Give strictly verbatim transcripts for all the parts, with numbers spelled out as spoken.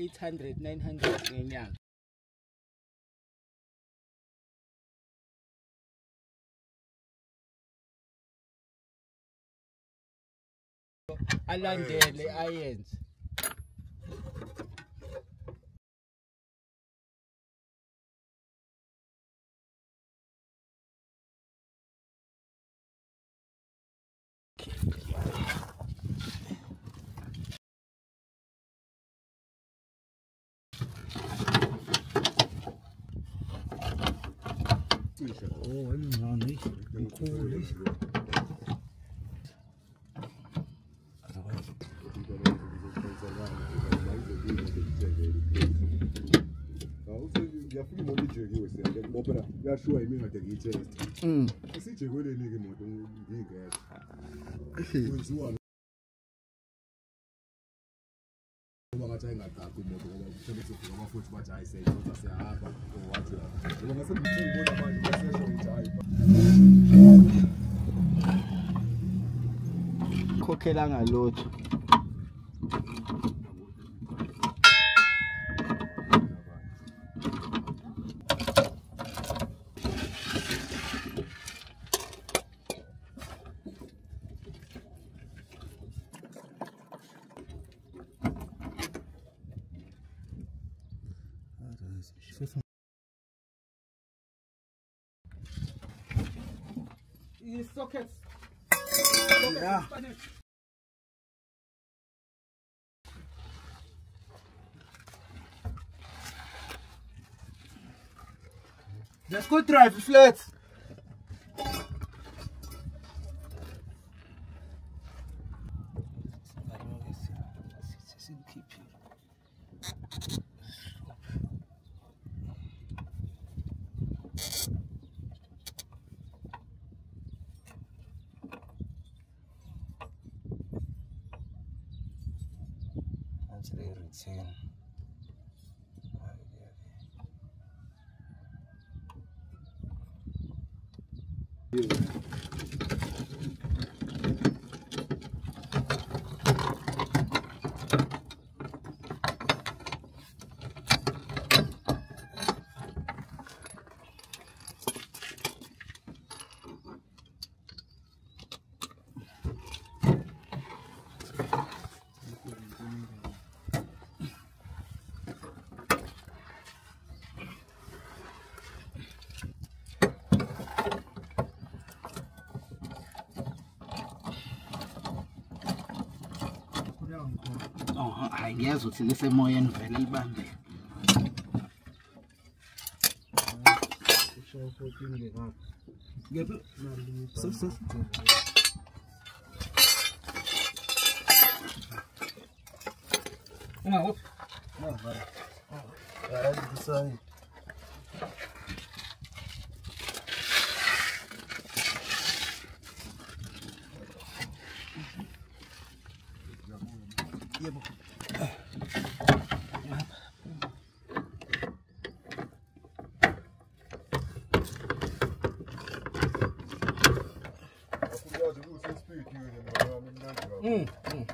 eight hundred, nine hundred ngenyanga. Alandele ayenze. Oh, no, nicht. Cool, nicht. Mm. Khokhela ngalotho. These sockets. Yeah. Let's go drive flat. Return. Oh, hayi ngiyazi ukuthi lisemoyeni vele libambe. Ngephi? So so. Uma up. No, vale. Para de sair. Mm, mm.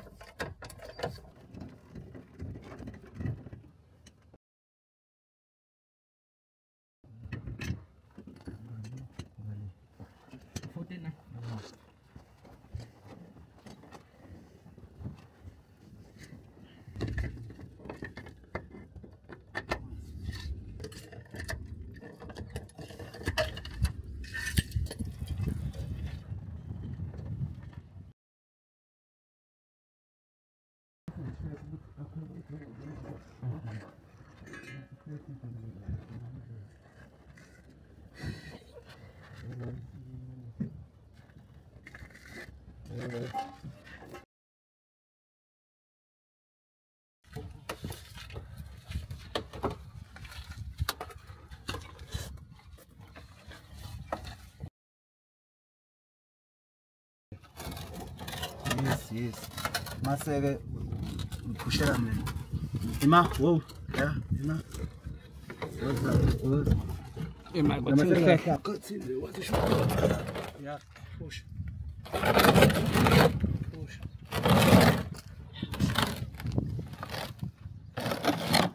Yes, yes. Maseke pushela mina. Ima, whoa. Yeah, ima. What's up? What? Ima kwathi Kuthi what is Yeah, push. Push.